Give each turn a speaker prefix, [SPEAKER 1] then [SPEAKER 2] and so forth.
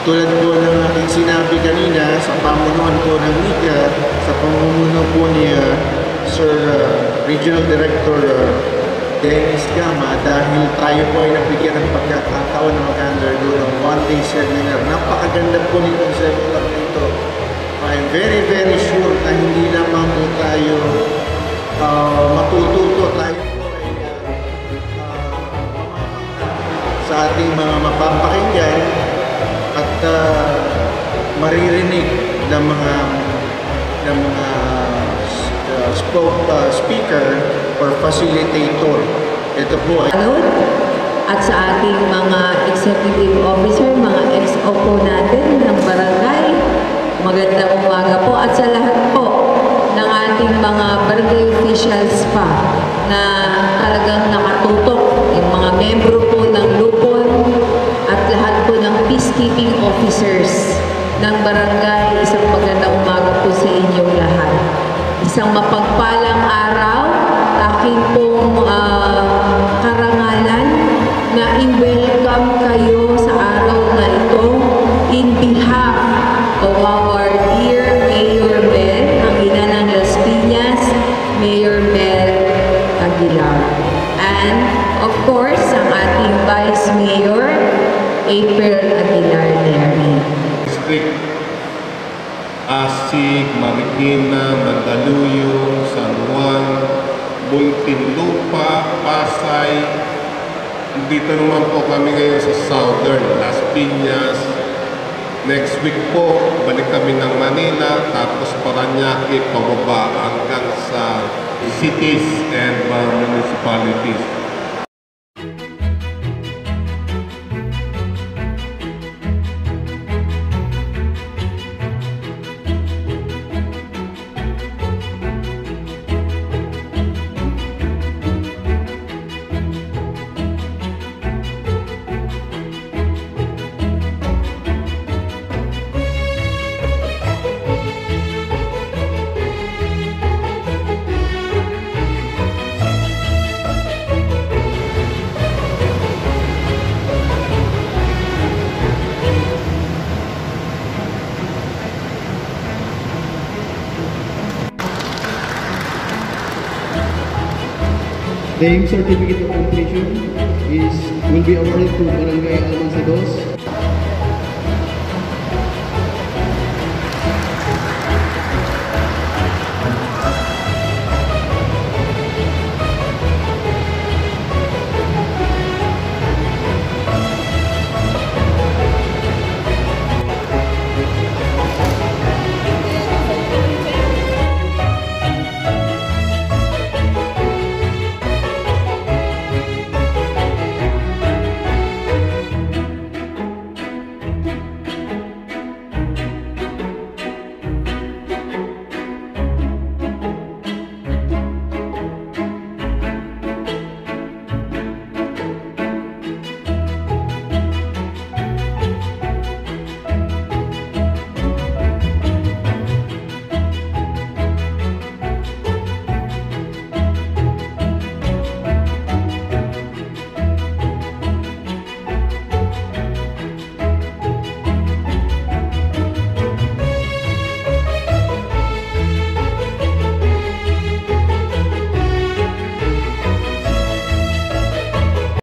[SPEAKER 1] Katulad po ng aking sinabi kanina sa pamunuan po ng media, sa pamumuno po ni Sir Regional Director Dennis Gama, dahil tayo po ay nabigyan ng pagkakataon na mag-undergo ng one-day seminar. Napakaganda po nitong seminar nito. I'm very, very sure na hindi lamang po tayo matututo. Tayo po ay sa ating mga mapapakinggan at maririnig ng mga speaker or facilitator. Ito po ay
[SPEAKER 2] at sa ating mga executive officer, mga ex-opo natin ng barangay, magandang umaga po, at sa lahat po ng ating mga barangay officials pa na talagang nakatutok, yung mga membro po ng lupon at lahat po ng peacekeeping officers ng barangay. Isang magandang umaga po sa inyong lahat. Isang mapagpalang araw, aking pong karangalan na i-welcome kayo sa araw na ito in behalf of our dear Mayor MEL, ang ina ng Las Piñas, Mayor MEL Aguilar. And of course, ang ating Vice Mayor, April Aguilar-Neri.
[SPEAKER 3] Asig, Marikina, Mandaluyong, San Juan, Muntinlupa, Pasay. Dito naman po kami ngayon sa Southern, Las Piñas. Next week po, balik kami ng Manila, tapos Paranaque, pababa hanggang sa cities and municipalities.
[SPEAKER 4] The certificate of completion will be awarded to Barangay Almanzados,